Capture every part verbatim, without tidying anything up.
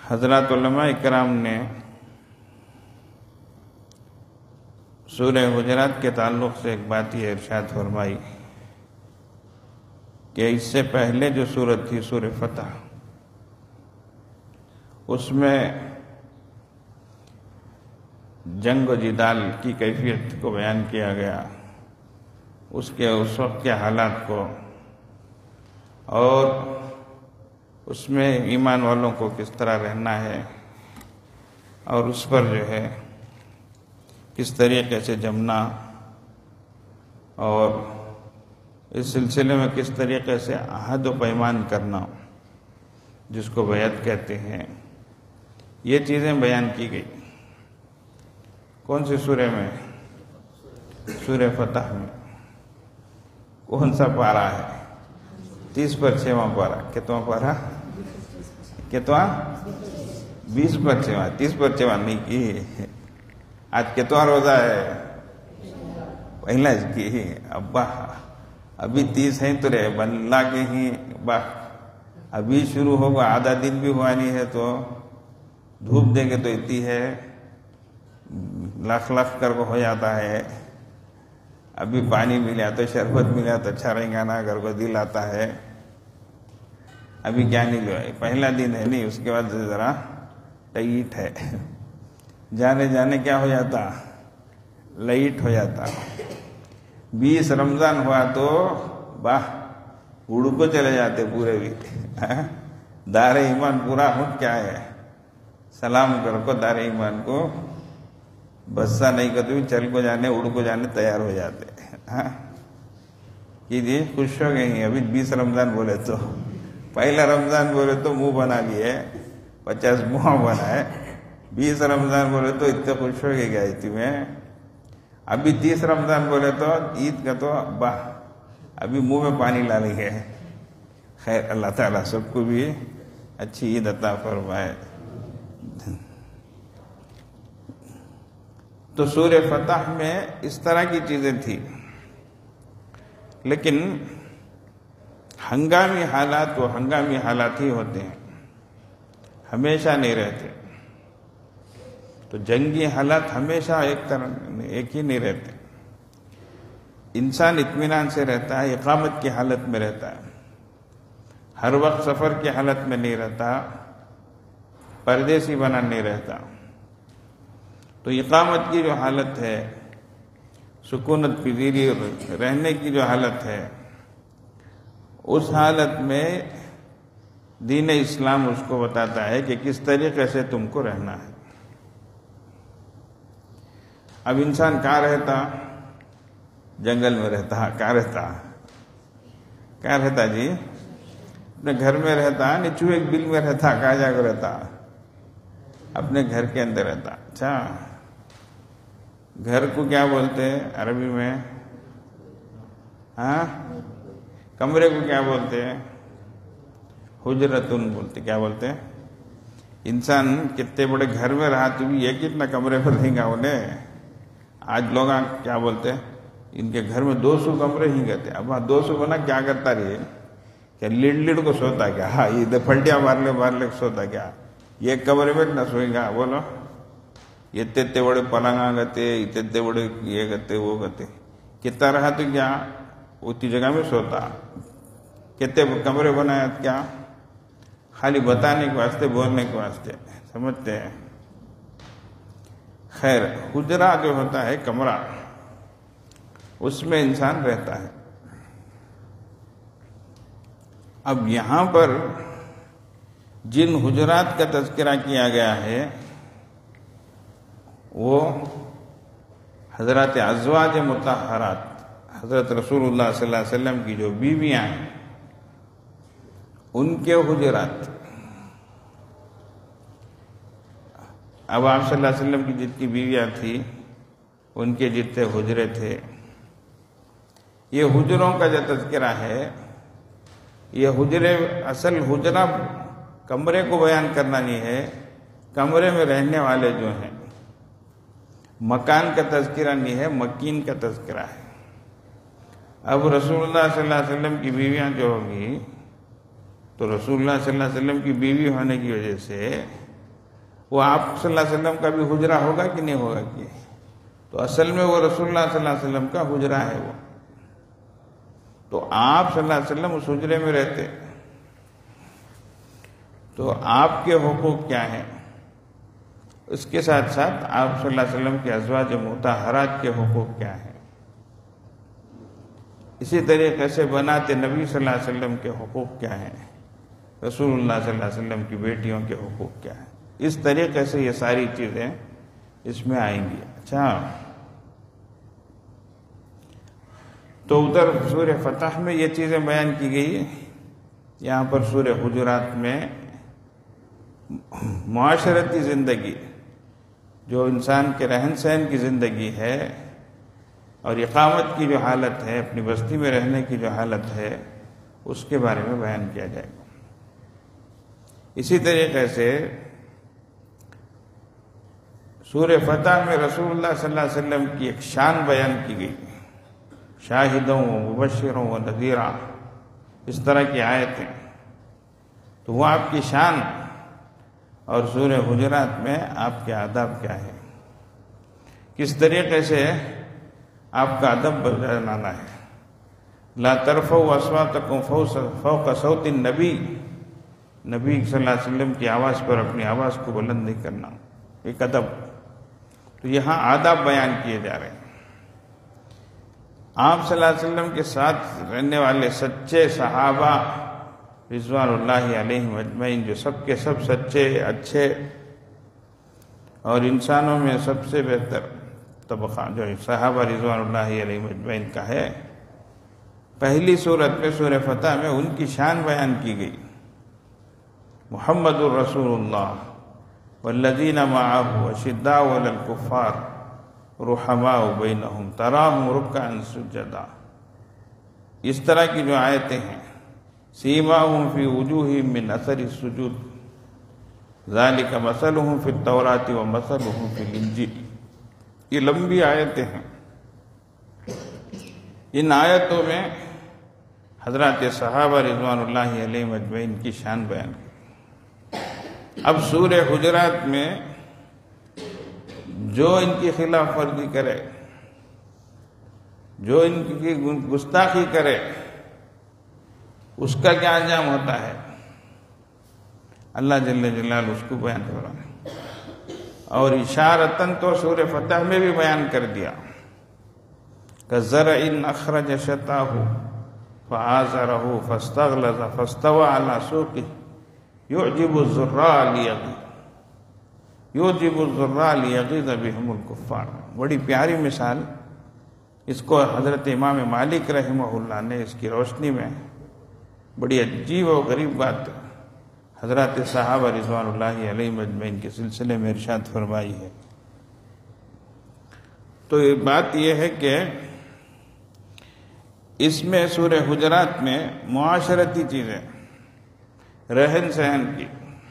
حضرات علماء اکرام نے سورہ حجرات کے تعلق سے ایک بات یہ ارشاد فرمائی کہ اس سے پہلے جو سورت تھی سورہ فتح، اس میں جنگ و جدال کی کیفیت کو بیان کیا گیا، اس کے اس وقت کے حالات کو، اور اس میں ایمان والوں کو کس طرح رہنا ہے اور اس پر جو ہے کس طریقے سے جمنا، اور اس سلسلے میں کس طریقے سے عہد و پیمان کرنا جس کو بیعت کہتے ہیں، یہ چیزیں بیان کی گئی۔ کون سی سورہ میں؟ سورہ فتح میں۔ کون سا پارہ ہے؟ تیس پر چھواں پارہ۔ کتواں پارہ؟ کتواں؟ بیس پر چھواں۔ تیس پر چھواں نہیں کی۔ آج کتواں روزہ ہے؟ پہلا اس کی۔ ابا ابھی تیس ہیں تو رہے بنلا کے ہی باہ ابھی شروع ہوگا، آدھا دن بھی ہوا نہیں ہے تو دھوپ دیں گے تو اتنی ہے لکھ لکھ کر کو ہو جاتا ہے۔ ابھی پانی ملا تو شربت ملا تو اچھا رہیں گا نا، گھر کو دل آتا ہے۔ ابھی کیا نہیں لو، پہلا دن ہے نہیں، اس کے بعد ذرا ٹائٹ ہے، جانے جانے کیا ہو جاتا، لائٹ ہو جاتا۔ بیس رمضان ہوا تو باہ اڑ کو چلے جاتے پورے بھی۔ دار ایمان پورا ہو کیا ہے، سلام کر کو دار ایمان کو، بسا نہیں کرتے بھی چل کو جانے اڑ کو جانے تیار ہو جاتے۔ کہ جی خوش ہو گئے ہیں، ابھی بیس رمضان بولے تو، پہلا رمضان بولے تو منہ بنا لیے، پچاس منہ بنا ہے، بیس رمضان بولے تو اتنے خوش ہو گئے گئے تھی میں۔ ابھی تیس رمضان بولے تو عید کا تو باہ ابھی منہ میں پانی لا لی ہے۔ خیر اللہ تعالیٰ سب کو بھی اچھی عید عطا فرمائے۔ تو سورہ فتح میں اس طرح کی چیزیں تھیں، لیکن ہنگامی حالات وہ ہنگامی حالات ہی ہوتے ہیں، ہمیشہ نہیں رہتے۔ تو جنگی حالات ہمیشہ ایک طرح ایک ہی نہیں رہتے۔ انسان اطمینان سے رہتا ہے، اقامت کی حالت میں رہتا ہے، ہر وقت سفر کی حالت میں نہیں رہتا، پردیسی بنا نہیں رہتا۔ تو اقامت کی جو حالت ہے، سکونت پذیری رہنے کی جو حالت ہے، اس حالت میں دین اسلام اس کو بتاتا ہے کہ کس طریقے سے تم کو رہنا ہے۔ اب انسان کہاں رہتا؟ جنگل میں رہتا۔ کہاں رہتا؟ کہاں رہتا جی؟ اپنے گھر میں رہتا، نیچو ایک بل میں رہتا، کہاں جا کر رہتا؟ اپنے گھر کے اندر رہتا۔ اچھا گھر کو کیا بولتے ہیں عربی میں؟ ہاں کمرے کو کیا بولتے ہیں؟ حجرتن بولتے۔ کیا بولتے ہیں؟ انسان کتنے بڑے گھر میں رہا تو بھی یہ کتنا کمرے میں رہیں گا انہیں۔ آج لوگ کیا بولتے ہیں؟ ان کے گھر میں دو سو کمرے ہی کہتے ہیں۔ اب ہاں دو سو بنا کیا کرتا رہے؟ کیا لیڑ لیڑ کو سوتا کیا؟ ہاں یہ پھلٹیاں مار لے مار لے سوتا کیا؟ یہ کمرے میں نہ سوئیں گا؟ بولو یہ اتنے اتنے بڑے پلنگا گتے، اتنے اتنے بڑے یہ گتے وہ گتے، کتنا رہا تو کیا اتنی جگہ میں سوتا؟ کتنے کمرے بنایا کیا؟ خالی بتانے کے واسطے، بولنے کے واسطے، سمجھتے ہیں؟ خیر حجرہ جو ہوتا ہے کمرہ، اس میں انسان رہتا ہے۔ اب یہاں پر جن حجرات کا تذکرہ کیا گیا ہے وہ حضرات ازواج مطہرات، حضرت رسول اللہ صلی اللہ علیہ وسلم کی جو بیویاں ہیں ان کے حجرات۔ اب آپ صلی اللہ علیہ وسلم کی جتنی بیویاں تھیں ان کے جتنے حجرے تھے، یہ حجروں کا جو تذکرہ ہے، یہ حجرے اصل حجرہ کمرے کو بیان کرنا نہیں ہے، کمرے میں رہنے والے جو ہیں، مکان کا تذکرہ نہیں ہے، مکین کا تذکرہ ہے۔ اب رسول اللہ صلی اللہ علیہ وسلم کی بیویاں جو ہوگی تو رسول اللہ صلی اللہ علیہ وسلم کی بیوی ہونے کی وجہ سے وہ آپ صلی اللہ علیہ وسلم کا بھی حجرہ ہوگا کہ نہیں ہوگا کہ تو اصل میں وہ رسول اللہ صلی اللہ علیہ وسلم کا حجرہ ہے وہ. تو آپ صلی اللہ علیہ وسلم اس حجرے میں رہتے، تو آپ کے حقوق کیا ہیں؟ اس کے ساتھ ساتھ آپ صلی اللہ علیہ وسلم کے ازواج مطہرات کے حقوق کیا ہیں؟ اسی طریقے سے بنات نبی صلی اللہ علیہ وسلم کے حقوق کیا ہیں؟ رسول اللہ صلی اللہ علیہ وسلم کی بیٹیوں کے حقوق کیا ہیں؟ اس طریقے سے یہ ساری چیزیں اس میں آئیں گی. اچھا، تو ادھر سورہ فتح میں یہ چیزیں بیان کی گئی، یہاں پر سورہ حجرات میں معاشرتی زندگی، جو انسان کے رہن سہن کی زندگی ہے اور اقامت کی جو حالت ہے، اپنی بستی میں رہنے کی جو حالت ہے، اس کے بارے میں بیان کیا جائے گا. اسی طریقے سے سورہ فتح میں رسول اللہ صلی اللہ علیہ وسلم کی ایک شان بیان کی گئی، شاہدوں و مبشروں و نذیرہ، اس طرح کی آیتیں. تو وہ آپ کی شان، اور سورہ حجرات میں آپ کے آداب کیا ہے، کس طریقے سے آپ کا ادب بنانا ہے. لا ترفعوا اصواتکم فوق صوت النبی، نبی صلی اللہ علیہ وسلم کی آواز پر اپنی آواز کو بلند نہیں کرنا، ایک ادب. تو یہاں آداب بیان کیے جا رہے ہیں. آپ صلی اللہ علیہ وسلم کے ساتھ رہنے والے سچے صحابہ رضوان اللہ علیہم اجمعین، جو سب کے سب سچے، اچھے اور انسانوں میں سب سے بہتر طبقہ جو صحابہ رضوان اللہ علیہم اجمعین کا ہے، پہلی صورت میں سورہ فتح میں ان کی شان بیان کی گئی. محمد الرسول اللہ والذین معه اشداء علی الکفار رحماء بینہم تراہم رکعا سجدا. اس طرح کی جو آیتیں ہیں، سیماہم فی وجوہہم من اثر السجود ذالک مثلہم فی التوراۃ ومثلہم فی الانجیل. یہ لمبی آیتیں ہیں. ان آیتوں میں حضرات صحابہ رضوان اللہ علیہم اجمعین کی شان بیان کی. اب سورہ حجرات میں جو ان کی خلاف ورزی کرے، جو ان کی گستاخی کرے، اس کا کیا انجام ہوتا ہے، اللہ جل جلالہ اس کو بیان کر رہا ہے. اور اشارتاً تو سورہ فتح میں بھی بیان کر دیا، كَزَرْعٍ أَخْرَجَ شَطْأَهُ فَآزَرَهُ فَاسْتَغْلَظَ فَاسْتَوَىٰ عَلَىٰ سُوقِهِ يُعْجِبُ الزُّرَّاءَ لِيَغِيظَ يُعْجِبُ الزُّرَّاءَ لِيَغِيظَ بِهِمُ الْكُفَّارَ. بڑی پیاری مثال اس کو حضرت امام مالک رحمہ اللہ نے اس کی روشنی میں بڑی عجیب و غریب بات حضرات صحابہ رضوان اللہ علیہم اجمعین کے سلسلے میں ارشاد فرمائی ہے. تو یہ بات یہ ہے کہ اس میں سورہ حجرات میں معاشرتی چیزیں، رہن سہن کی،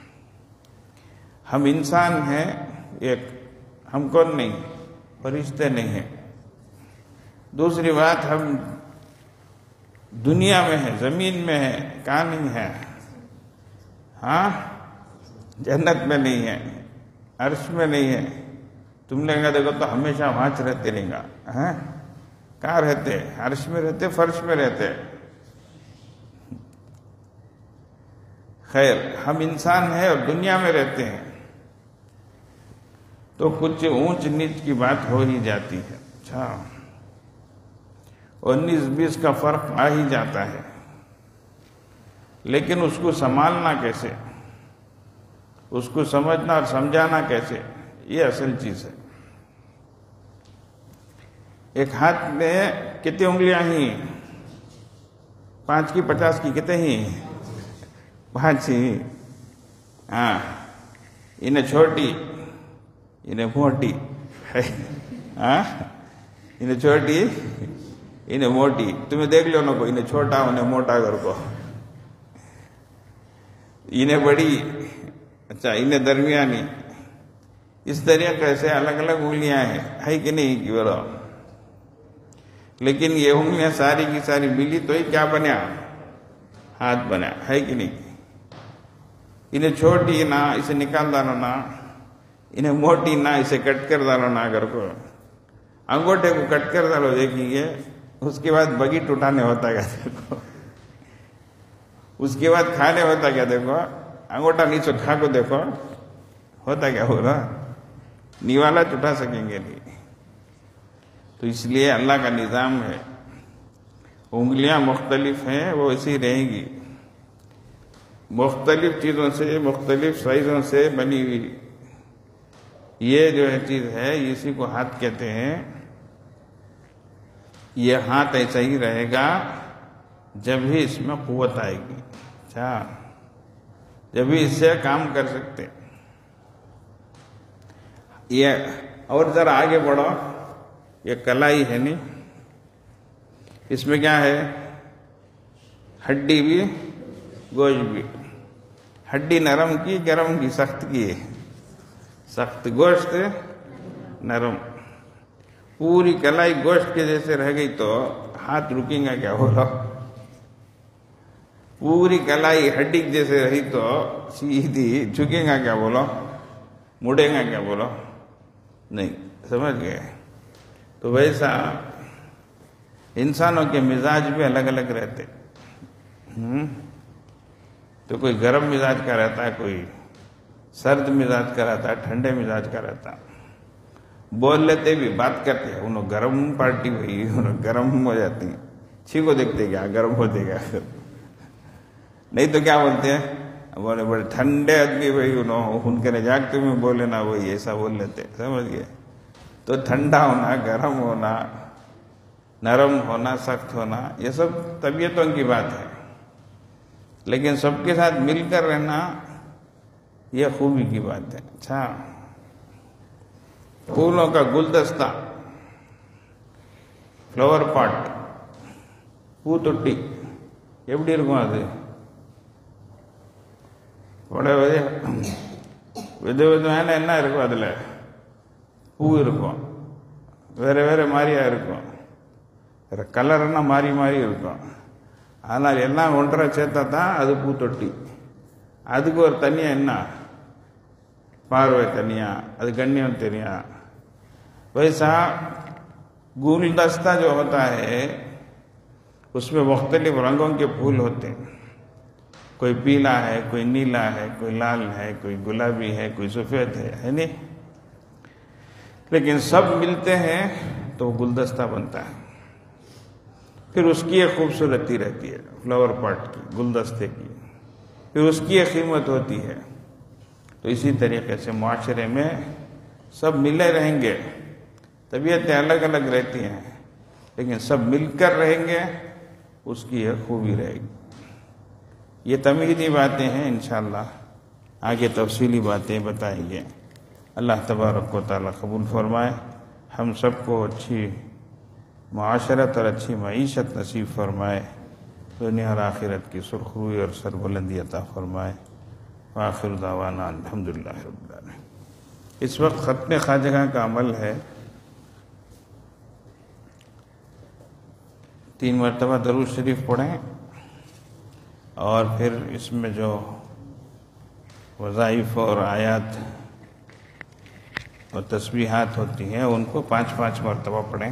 ہم انسان ہیں، ایک ہم کون نہیں، فرشتے نہیں ہیں. دوسری بات، ہم دنیا میں ہیں، زمین میں ہیں، کہاں نہیں ہے، ہاں جنت میں نہیں ہے، عرش میں نہیں ہے. تم لیں گا دیکھو تو ہمیشہ وہاں رہتے رہیں گا، ہاں کہاں رہتے، عرش میں رہتے، فرش میں رہتے. خیر، ہم انسان ہیں اور دنیا میں رہتے ہیں، تو کچھ اونچ نیچ کی بات ہو ہی جاتی ہے. اچھا، انیس بیس کا فرق آ ہی جاتا ہے، لیکن اس کو سنبھالنا کیسے، اس کو سمجھنا اور سمجھانا کیسے، یہ اصل چیز ہے. ایک ہاتھ میں کتنی انگلیاں ہی، پانچ کی پچاس کی کتنے ہی، پانچ ہی. ہاں، انہیں چھوٹی، انہیں موٹی، ہاں انہیں چھوٹی، انہیں موٹی. تمہیں دیکھ لو نا کو، انہیں چھوٹا انہیں موٹا کر کو، انہیں بڑی، اچھا انہیں درمیانی. اس طریقے سے الگ الگ انگلیاں ہیں، ہے کہ نہیں کہ بولو. لیکن یہ انگلیاں ساری کی ساری ملی تو ہی کیا بنیا، ہاتھ بنا، ہے کہ نہیں. انہیں چھوٹی نا، اسے نکال ڈالو نا، انہیں موٹی نہ اسے کٹ کر ڈالو ناگر کو، انگوٹھے کو کٹ کر ڈالو، دیکھیں گے اس کے بعد بگیٹ اٹھانے ہوتا کیا دیکھو، اس کے بعد کھانے ہوتا کیا دیکھو، انگوٹھا نیچے کھا کو دیکھو ہوتا کیا ہوگا، نیوالا اٹھا سکیں گے نہیں۔ تو اس لیے اللہ کا نظام ہے، انگلیاں مختلف ہیں وہ ایسی رہیں گی، مختلف چیزوں سے مختلف سائزوں سے بنی ہوئی، یہ جو ہے چیز ہے اسی کو ہاتھ کہتے ہیں۔ یہ ہاتھ ایسا ہی رہے گا جب ہی اس میں قوت آئے گی، اچھا جب ہی اس سے کام کر سکتے۔ یہ اور ذرا آگے بڑھو، یہ کلائی ہے نہیں، اس میں کیا ہے، ہڈی بھی گوشت بھی، ہڈی نرم کی گرم کی سخت کی ہے، سخت گوشت نرم، پوری کلائی گوشت کے جیسے رہ گئی تو ہاتھ رکیں گا کیا بولو، پوری کلائی ہڈی جیسے رہی تو سیدھی جھکیں گا کیا بولو، مڑے گا کیا بولو، نہیں، سمجھ گئے۔ تو ویسا انسانوں کے مزاج بھی الگ الگ رہتے، تو کوئی گرم مزاج کا رہتا ہے، کوئی سرد مزاج کا رہتا ہے، ٹھنڈے مزاج کا رہتا ہے، بول لیتے بھی بات کرتے ہیں، انہوں گرم پارٹی ہوئی، انہوں گرم ہو جاتی ہیں، چھی کو دیکھتے کیا گرم ہوتے کیا، نہیں تو کیا بولتے ہیں، بولے بڑے ٹھنڈے آدمی بھائی، انہوں ان کے نجاکتے میں بولے نا وہی ایسا بول لیتے، سمجھ گئے۔ تو ٹھنڈا ہونا، گرم ہونا، نرم ہونا، سخت ہونا، یہ سب طبیعتوں کی بات ہے، لیکن سب کے ساتھ مل کر رہنا یہ خوبی کی بات ہے۔ اچھا، پھولوں کا گلدستہ، فلاور پاٹ، پوتٹی எப்படி இருக்கும் அது உடைய வித விதமான என்ன இருக்கும், அதில் பூ இருக்கும், வேறு வேறு மாதிரியா இருக்கும், வேறு கலர்னா மாறி மாறி இருக்கும், ஆனால் எல்லாம் ஒன்றரை சேர்த்தா தான் அது பூத்தொட்டி, அதுக்கு ஒரு தனியாக என்ன பார்வை தனியாக, அது கண்ணியம் தெரியும்। वैसा गुलदस्ता जो होता है उसमें मुख्तलिफ रंगों के फूल होते हैं, कोई पीला है, कोई नीला है, कोई लाल है, कोई गुलाबी है, कोई सफ़ेद है, है नहीं, लेकिन सब मिलते हैं तो गुलदस्ता बनता है। फिर उसकी एक खूबसूरती रहती है फ्लावर पॉट की, गुलदस्ते की, फिर उसकी एक कीमत होती है। तो इसी तरीके से मुआशरे में सब मिले रहेंगे, तबीयतें अलग अलग रहती हैं, लेकिन सब मिलकर रहेंगे, उसकी एक खूबी रहेगी। ये तमहीदी बातें हैं, इंशाअल्लाह आगे तफसीली बातें बताएंगे। अल्लाह तबारक व तआला कबूल फरमाए, हम सबको अच्छी मुआशरत और अच्छी मईशत नसीब फरमाए, दुनिया और आखिरत की सुरखरुई और सरबुलंदी अता फरमाए। व आखिर दावाना अल्हम्दुलिल्लाह रब्बिल आलमीन। इस वक्त ख़त्म ख़ाजगा का अमल है, तीन मरतबा दरूद शरीफ पढ़ें और फिर इसमें जो वज़ाइफ और आयात और तस्बीहात होती हैं उनको पाँच पाँच मरतबा पढ़ें।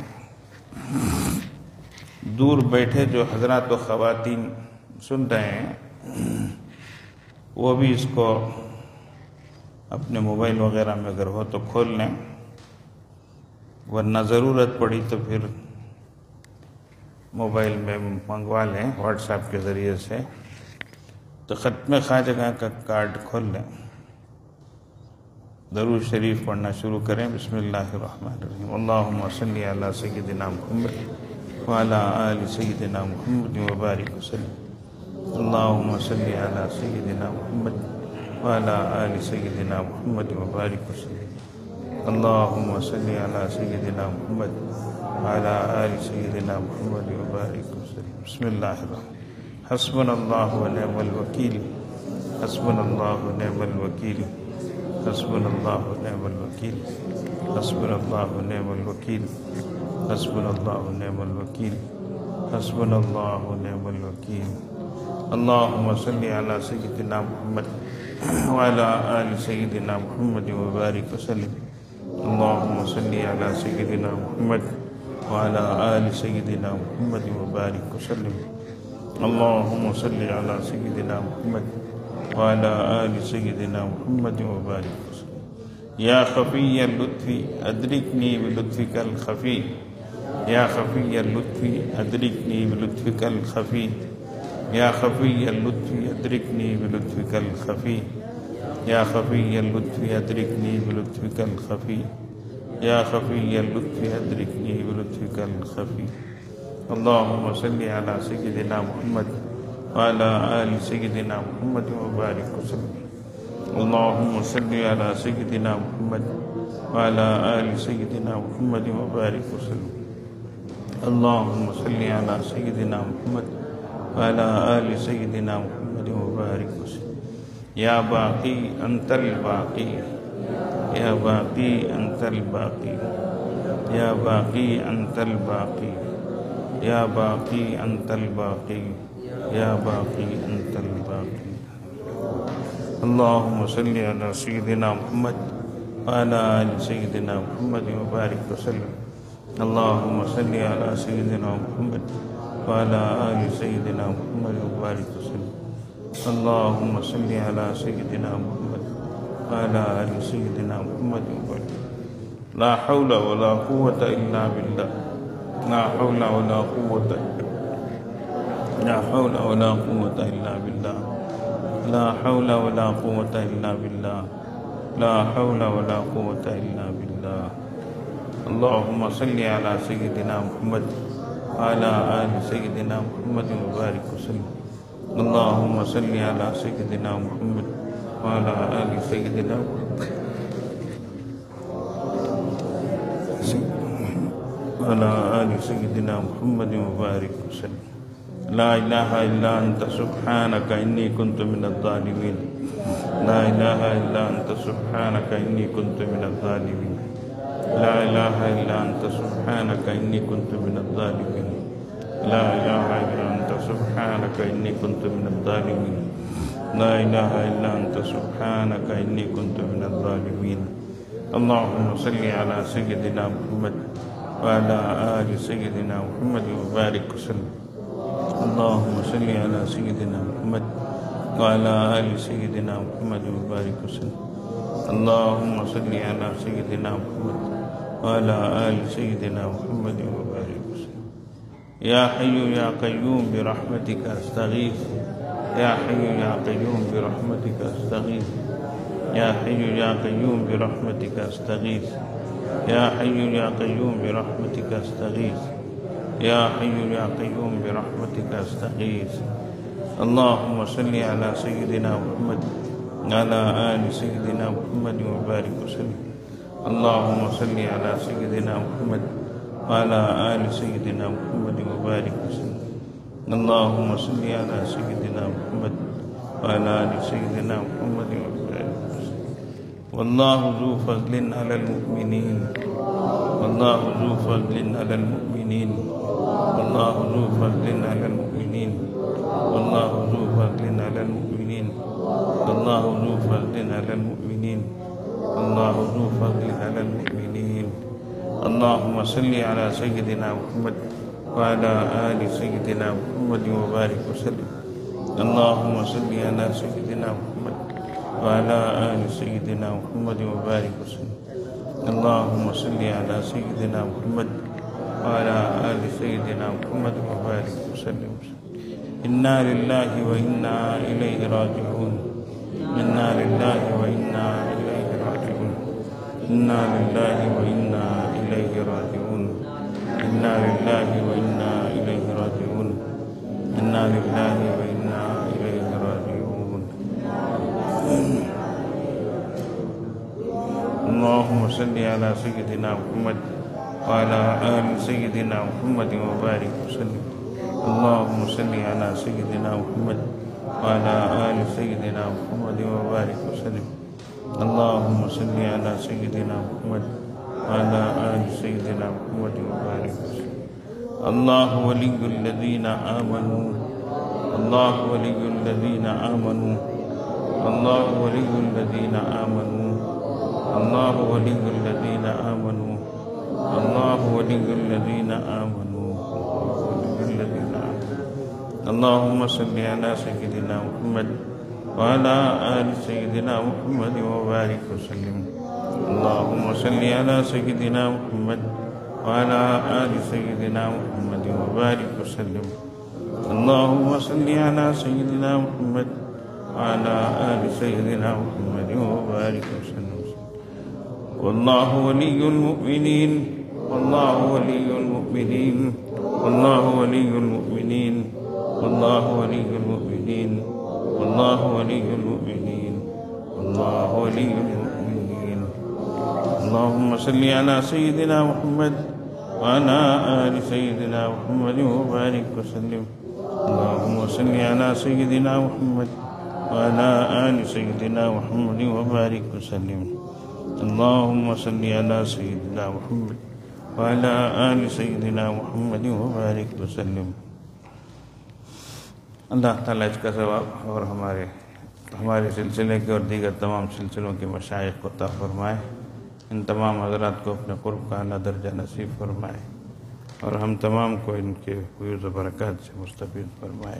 दूर बैठे जो हज़रात व ख़वातीन सुन रहे हैं वो भी इसको अपने मोबाइल वगैरह में अगर हो तो खोल लें, वरना ज़रूरत पड़ी तो फिर मोबाइल में मंगवा लें व्हाट्सएप के ज़रिए से। तो ख़त्म ख़ाजगा का कार्ड खोल लें, दरूद शरीफ पढ़ना शुरू करें। बिस्मिल्लाहिर्रहमानिर्रहीम। अल्लाहुम्मा सल्ली अला सय्यिदिना मुहम्मद व अला आलि सय्यिदिना मुहम्मद व बारिक वसल्लिम। अल्लाहुम्मा सल्ली अला सय्यिदिना मुहम्मद व अला आलि सय्यिदिना मुहम्मद व बारिक वसल्लिम। अल्लाहुम्मा सल्ली अला सय्यिदिना मुहम्मद व अला आलि सय्यिदिना मुहम्मद व बारिक वसल्लिम। बिस्मिल्लाहिर्रहमानिर्रहीम। हस्बुनल्लाहु व निअमल वकील, हस्बुनल्लाहु व निअमल वकील, हस्बुनल्लाहु व निअमल वकील, हस्बुनल्लाहु व निअमल वकील, हस्बुनल्लाहु व निअमल वकील, हस्बुनल्लाहु व निअमल वकील। अल्लाहुम्मा सल्ली अला सय्यिदिना मुहम्मद وعلى آل سيدنا محمد وبارك وسلم. اللهم صل على سيدنا محمد وعلى آل سيدنا محمد وبارك وسلم. اللهم صل على سيدنا محمد وعلى آل سيدنا محمد وبارك وسلم. يا خفي اللطف أدركني بلطفك الخفي. يا خفي اللطف أدركني بلطفك الخفي. يا خفي اللطف أدركني بلطفك الخفي. يا خفي اللطف أدركني بلطفك الخفي. يا خفي اللطف أدركني بلطفك الخفي. اللهم صل على سيدنا محمد وعلى آل سيدنا محمد وبارك وسلم. اللهم صل على سيدنا محمد وعلى آل سيدنا محمد وبارك وسلم. اللهم صل على سيدنا محمد وعلى آل سيدنا محمد وبارك وسلم. يا باقي أنت الباقي. يا باقي أنت الباقي. يا باقي أنت الباقي. يا باقي أنت الباقي. يا باقي أنت الباقي. اللهم صل على سيدنا محمد وعلى آل سيدنا محمد وبارك وسلم. اللهم صل على سيدنا محمد وعلى آل سيدنا محمد وبارك وسلم. اللهم صل على سيدنا محمد وعلى آل سيدنا محمد وبارك. لا حول ولا قوة إلا بالله. لا حول ولا قوة لا حول ولا قوة إلا بالله. لا حول ولا قوة إلا بالله. لا حول ولا قوة إلا بالله. اللهم صل على سيدنا محمد وعلى آل سيدنا محمد وبارك وسلم. اللهم صل على سيدنا محمد وعلى آل سيدنا محمد وعلى آل سيدنا محمد وبارك وسلم. لا إله إلا أنت سبحانك إني كنت من الظالمين. لا إله إلا أنت سبحانك إني كنت من الظالمين. لا إله إلا أنت سبحانك إني كنت من الظالمين. لا إله إلا أنت سبحانك إني كنت من الظالمين. لا إله إلا أنت سبحانك إني كنت من الظالمين. اللهم صل على سيدنا محمد وعلى آل سيدنا محمد وبارك وسلم. اللهم صل على سيدنا محمد وعلى آل سيدنا محمد وبارك وسلم. اللهم صل على سيدنا محمد وعلى آل سيدنا محمد وبارك وسلم. يا حي يا قيوم برحمتك أستغيث. يا حي يا قيوم برحمتك أستغيث. يا حي يا قيوم برحمتك أستغيث. يا حي يا قيوم برحمتك أستغيث. يا حي يا قيوم برحمتك أستغيث. اللهم صل على سيدنا محمد وعلى آل سيدنا محمد وبارك وسلم. اللهم صل على سيدنا محمد وعلى آل سيدنا محمد وبارك وسلم. اللهم صل على سيدنا محمد وعلى آل سيدنا محمد وبارك وسلم. والله ذو فضل على المؤمنين. والله ذو فضل على المؤمنين. والله ذو فضل على المؤمنين. والله ذو فضل على المؤمنين. والله ذو فضل على المؤمنين. الله ذو فضل على المؤمنين. اللهم صل على سيدنا محمد وعلى آل سيدنا محمد وبارك وسلم. اللهم صل على سيدنا محمد وعلى آل سيدنا محمد وبارك وسلم. اللهم صل على سيدنا محمد وعلى آل سيدنا محمد وبارك وسلم. إنا لله وإنا إليه راجعون. إنا لله وإنا إليه راجعون. إنا لله وإنا إليه راجعون. إنا لله وإنا إليه راجعون. إنا لله وإنا إليه راجعون. اللهم صل على سيدنا محمد وعلى آل سيدنا محمد وبارك وسلم. اللهم صل على سيدنا محمد وعلى آل سيدنا محمد وبارك وسلم. اللهم صل على سيدنا محمد وعلى آل سيدنا محمد وبارك وسلم. الله ولي الذين آمنوا. الله ولي الذين آمنوا. اللہ ولی الذین آمنوا اللہ ولی الذین آمنوا اللہ ولی الذین آمنوا اللهم صل على سيدنا محمد وعلى آل سيدنا محمد وبارك وسلم اللهم صل على سيدنا محمد وعلى آل سيدنا محمد وبارك وسلم اللهم صل على سيدنا محمد وعلى آل سيدنا محمد وبارك وسلم والله ولي المؤمنين والله ولي المؤمنين والله ولي المؤمنين والله ولي المؤمنين والله ولي المؤمنين والله ولي المؤمنين اللهم صل على سيدنا محمد وعلى آل سيدنا محمد وبارك وسلم اللهم صل على سيدنا محمد وعلى آل سيدنا محمد وبارك وسلم اللهم صل على سيدنا محمد وعلى آل سيدنا محمد وبارك وسلم اللہ تعالیٰ اس کا ثواب اور ہمارے ہمارے سلسلے کے اور دیگر تمام سلسلوں کے مشائخ کو عطا فرمائے، ان تمام حضرات کو اپنے قرب کا اعلیٰ درجہ نصیب فرمائے اور ہم تمام کو ان کے فیوز و برکات سے مستفید فرمائے۔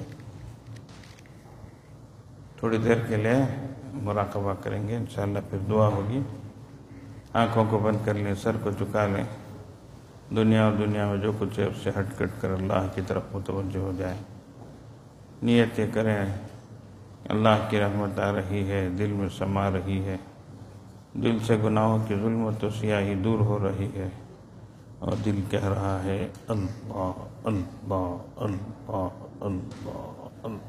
تھوڑی دیر کے لیے مراقبہ کریں گے، انشاءاللہ پھر دعا ہوگی۔ آنکھوں کو بند کر لیں، سر کو جھکا لیں، دنیا اور دنیا میں جو کچھ ہے اس سے ہٹ کٹ کر اللہ کی طرف متوجہ ہو جائیں۔ نیتیں کریں، اللہ کی رحمت آ رہی ہے، دل میں سما رہی ہے، دل سے گناہوں کی ظلمت و سیاہی دور ہو رہی ہے اور دل کہہ رہا ہے اللہ اللہ اللہ اللہ اللہ۔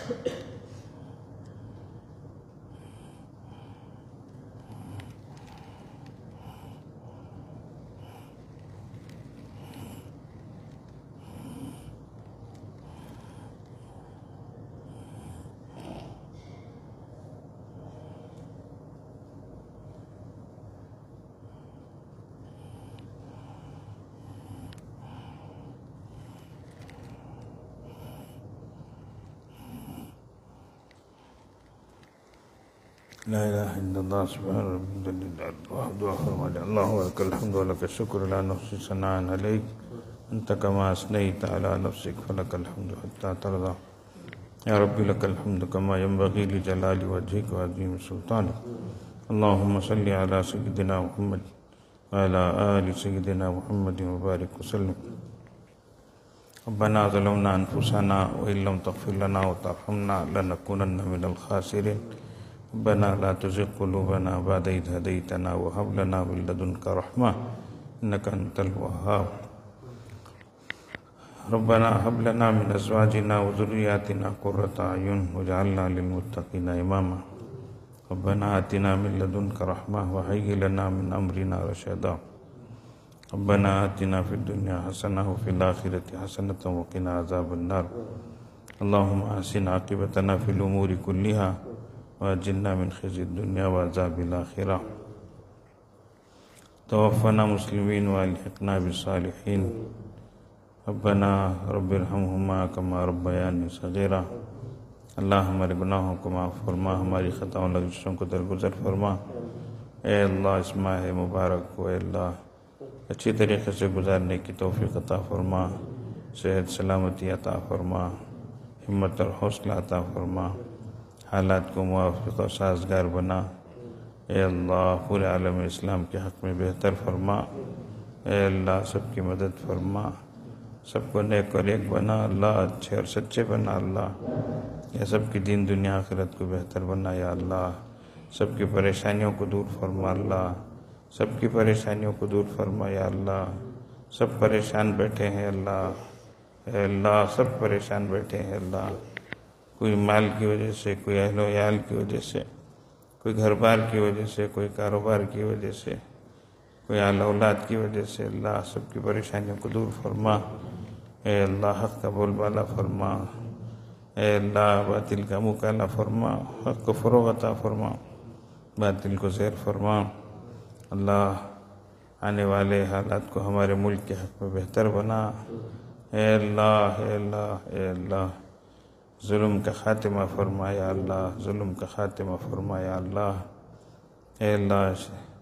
لا الہ الا اللہ سبحان ربی اللہ دعا فرما لے اللہ ولک الحمد ولک الشکر لا نحصی ثناء علیک انت کما اثنیت علی نفسک فلک الحمد حتی ترضى یا ربی لک الحمد کما ينبغی لجلال وجهک وعظیم سلطانک اللہم صلی علی سیدنا محمد وعلی آل سیدنا محمد وبارک وسلم ربنا ظلمنا انفسنا وإن لم تغفر لنا وترحمنا لنكونن من الخاسرين ربنا لا تزغ قلوبنا بعد إذ هديتنا وهب لنا من لدنك رحمة إنك أنت الوهاب ربنا هب لنا من أزواجنا وذرياتنا قرة أعين واجعلنا للمتقين إماما ربنا آتنا من لدنك رحمة وهيئ لنا من أمرنا رشدا ربنا آتنا في الدنيا حسنة وفي الآخرة حسنة وقنا عذاب النار اللهم أحسن عاقبتنا في الأمور كلها واجرنا من خزي الدنيا وعذاب الآخرة توفنا مسلمين والحقنا بالصالحين ربنا رب ارحمهما كما ربياني صغيرا اللہ ہمارے گناہوں کو معاف فرما، ہماری خطاؤں لغزشوں کو درگزر فرما۔ اے اللہ اس ماہ مبارک کو اے اللہ اچھی طریقے سے گزارنے کی توفیق عطا فرما، صحت سلامتی عطا فرما، ہمت اور حوصلہ عطا فرما، حالات کو موافق اور سازگار بنا۔ اے اللہ پورے عالم اسلام کے حق میں بہتر فرما۔ اے اللہ سب کی مدد فرما، سب کو نیک اور ایک بنا اللہ، اچھے اور سچے بنا اللہ، یا سب کی دین دنیا آخرت کو بہتر بنا یا اللہ، سب کی پریشانیوں کو دور فرما اللہ، سب کی پریشانیوں کو دور فرما یا اللہ، سب پریشان بیٹھے ہیں اللہ، اے اللہ سب پریشان بیٹھے ہیں اللہ، کوئی مال کی وجہ سے، کوئی اہل و عیال کی وجہ سے، کوئی گھر بار کی وجہ سے، کوئی کاروبار کی وجہ سے، کوئی اہل اولاد کی وجہ سے، اللہ سب کی پریشانیوں کو دور فرما۔ اے اللہ حق کا بول بالا فرما، اے اللہ باطل کا منہ کالا فرما، حق کو فروغ عطا فرما، باطل کو زیر فرما۔ اللہ آنے والے حالات کو ہمارے ملک کے حق میں بہتر بنا۔ اے اللہ اے اللہ اے اللہ ظلم کا خاتمہ فرما یا اللہ، ظلم کا خاتمہ فرما یا اللہ۔ اے اللہ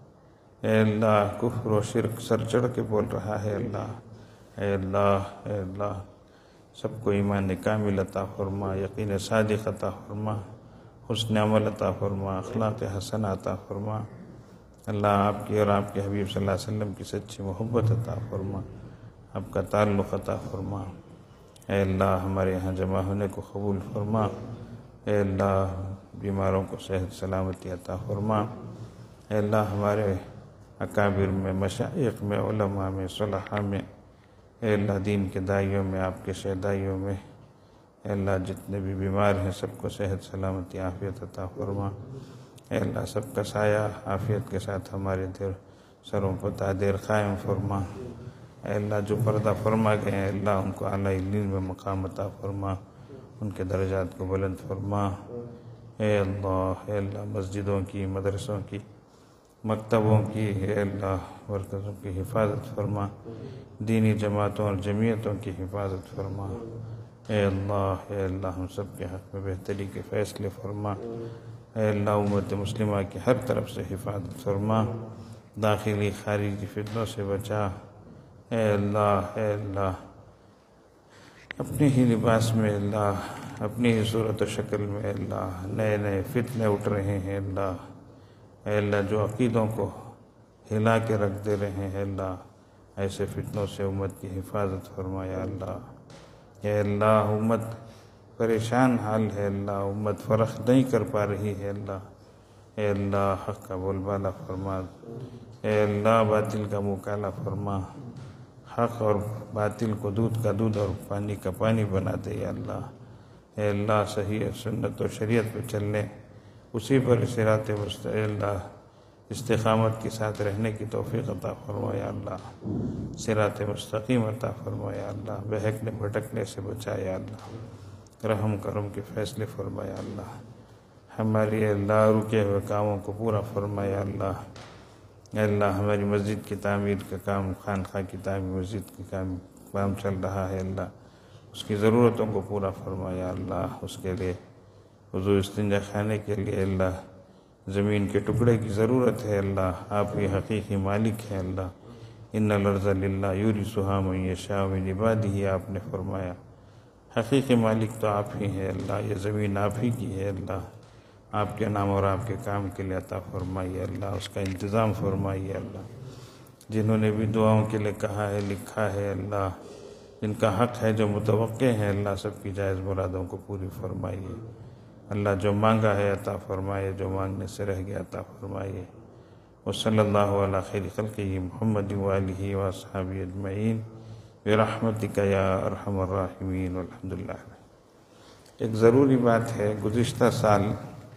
اے اللہ کفر و شرک سر چڑھ کے بول رہا ہے اللہ، اے اللہ اے اللہ سب کو ایمان کامل عطا فرما، یقین صادق عطا فرما، حسن عمل عطا فرما، اخلاق حسنہ عطا فرما۔ اللہ آپ کی اور آپ کے حبیب صلی اللہ علیہ وسلم کی سچی محبت عطا فرما، آپ کا تعلق عطا فرما۔ اے اللہ ہمارے یہاں جمع ہونے کو قبول فرما۔ اے اللہ بیماروں کو صحت سلامتی عطا فرما۔ اے اللہ ہمارے اکابر میں، مشائخ میں، علماء میں، صلحاء میں، اے اللہ دین کے دائیوں میں، آپ کے شہدائیوں میں، اے اللہ جتنے بھی بیمار ہیں سب کو صحت سلامتی عافیت عطا فرما۔ اے اللہ سب کا سایہ عافیت کے ساتھ ہمارے دیر سروں پر تا دیر قائم فرما۔ اے اللہ جو پردہ فرما گئے ہیں اللہ ان کو اعلیٰ علین میں مقام عطا فرما، ان کے درجات کو بلند فرما۔ اے اللہ اے اللہ مسجدوں کی، مدرسوں کی، مکتبوں کی، اے اللہ مرکزوں کی حفاظت فرما، دینی جماعتوں اور جمعیتوں کی حفاظت فرما۔ اے اللہ اے اللہ ہم سب کے حق میں بہتری کے فیصلے فرما۔ اے اللہ امت مسلمہ کی ہر طرف سے حفاظت فرما، داخلی خارجی فتنوں سے بچا۔ اے اللہ اے اللہ اپنے ہی لباس میں اللہ، اپنی ہی صورت و شکل میں اللہ نئے نئے فتنے اٹھ رہے ہیں اللہ، اے اللہ جو عقیدوں کو ہلا کے رکھ دے رہے ہیں اللہ، ایسے فتنوں سے امت کی حفاظت فرما یا اللہ۔ اے اللہ امت پریشان حال ہے اللہ، امت فرق نہیں کر پا رہی ہے اللہ، اے اللہ حق کا بول بالا فرما، اے اللہ باطل کا منہ کالا فرما، حق اور باطل کو دودھ کا دودھ اور پانی کا پانی بنا دے یا اللہ۔ اے اللہ صحیح سنت و شریعت پہ چلنے، اسی پر صراط مستقیم اللہ استقامت کے ساتھ رہنے کی توفیق عطا فرما یا اللہ، صراط مستقیم عطا فرما یا اللہ، بہکنے بھٹکنے سے بچا یا اللہ، رحم کرم کے فیصلے فرما یا اللہ، ہماری اے اللہ رکے ہوئے کاموں کو پورا فرما یا اللہ، اے اللہ ہماری مسجد کی تعمیر کا کام، خانقاہ کی تعمیر، مسجد کی کام کام چل رہا ہے اللہ، اس کی ضرورتوں کو پورا فرما یا اللہ، اس کے لیے وضو استنجا خانے کے لیے اللہ زمین کے ٹکڑے کی ضرورت ہے اللہ، آپ ہی حقیقی مالک ہیں اللہ، ان الارض للہ یورثھا من یشاء من عبادہ، آپ نے فرمایا حقیقی مالک تو آپ ہی ہیں اللہ، یہ زمین آپ ہی کی ہے اللہ، آپ کے نام اور آپ کے کام کے لیے عطا فرمائیے اللہ، اس کا انتظام فرمائیے اللہ، جنہوں نے بھی دعاؤں کے لیے کہا ہے لکھا ہے اللہ، جن کا حق ہے جو متوقع ہے اللہ، سب کی جائز مرادوں کو پوری فرمائیے اللہ، جو مانگا ہے عطا فرمائے، جو مانگنے سے رہ گیا عطا فرمائیے، وصلی اللہ علی خیر خلقہ محمد وآلہ واصحابہ اجمعین برحمتک یا ارحم الراحمین والحمدللہ۔ ایک ضروری بات ہے، گزشتہ سال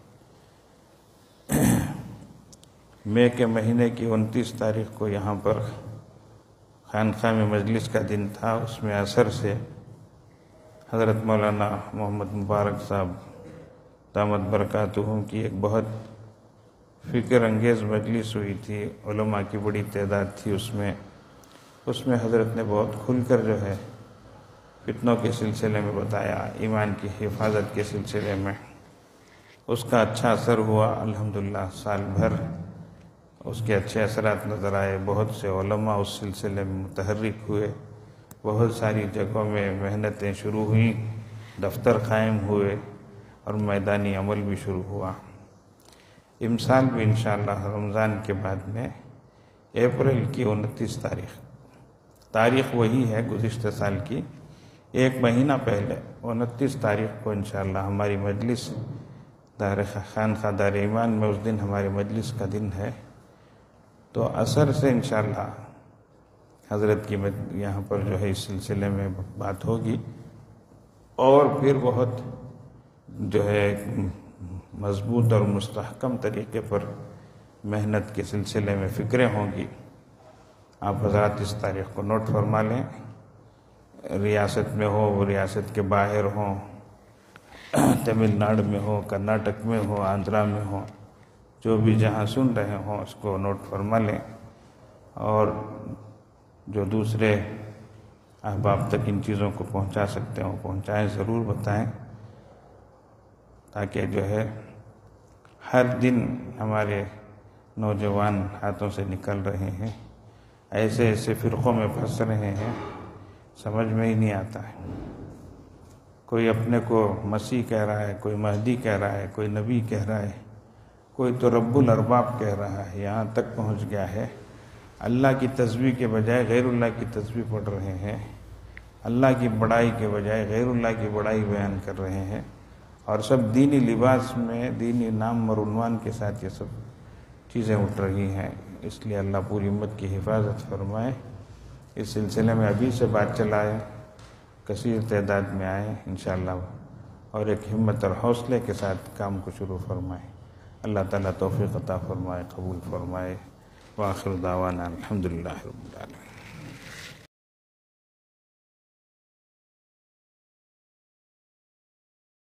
مئی کے مہینے کی انتیس تاریخ کو یہاں پر خانقاہ میں مجلس کا دن تھا، اس میں عصر سے حضرت مولانا محمد مبارک صاحب دامت برکاتہم کی ایک بہت فکر انگیز مجلس ہوئی تھی، علماء کی بڑی تعداد تھی اس میں اس میں حضرت نے بہت کھل کر جو ہے فتنوں کے سلسلے میں بتایا، ایمان کی حفاظت کے سلسلے میں، اس کا اچھا اثر ہوا الحمدللہ، سال بھر اس کے اچھے اثرات نظر آئے، بہت سے علماء اس سلسلے میں متحرک ہوئے، بہت ساری جگہوں میں محنتیں شروع ہوئیں، دفتر قائم ہوئے اور میدانی عمل بھی شروع ہوا۔ امسال بھی انشاءاللہ رمضان کے بعد میں اپریل کی انتیس تاریخ، تاریخ وہی ہے گزشتہ سال کی، ایک مہینہ پہلے انتیس تاریخ کو انشاءاللہ ہماری مجلس دار خانقاہ دار ایمان میں اس دن ہماری مجلس کا دن ہے، تو عصر سے انشاءاللہ حضرت کی یہاں پر جو ہے اس سلسلے میں بات ہوگی، اور پھر بہت جو ہے مضبوط اور مستحکم طریقے پر محنت کے سلسلے میں فکریں ہوں گی۔ آپ حضرات اس تاریخ کو نوٹ فرما لیں، ریاست میں ہو، وہ ریاست کے باہر ہوں، تمل ناڈو میں ہو، کرناٹک میں ہو، آندھرا میں ہو، جو بھی جہاں سن رہے ہوں اس کو نوٹ فرما لیں، اور جو دوسرے احباب تک ان چیزوں کو پہنچا سکتے ہوں پہنچائیں، ضرور بتائیں، تاکہ جو ہے ہر دن ہمارے نوجوان ہاتھوں سے نکل رہے ہیں، ایسے ایسے فرقوں میں پھنس رہے ہیں، سمجھ میں ہی نہیں آتا ہے، کوئی اپنے کو مسیح کہہ رہا ہے، کوئی مہدی کہہ رہا ہے، کوئی نبی کہہ رہا ہے، کوئی تو رب الارباب کہہ رہا ہے، یہاں تک پہنچ گیا ہے اللہ کی تسبیح کے بجائے غیر اللہ کی تسبیح پڑھ رہے ہیں، اللہ کی بڑائی کے بجائے غیر اللہ کی بڑائی بیان کر رہے ہیں، اور سب دینی لباس میں دینی نام اور عنوان کے ساتھ یہ سب چیزیں اٹھ رہی ہیں۔ اس لیے اللہ پوری امت کی حفاظت فرمائے۔ اس سلسلے میں ابھی سے بات چلائے، کثیر تعداد میں آئیں انشاءاللہ، اور ایک ہمت اور حوصلے کے ساتھ کام کو شروع فرمائیں۔ اللہ تعالیٰ توفیق عطا فرمائے، قبول فرمائے۔ وآخر دعوانا الحمدللہ رب العالمین۔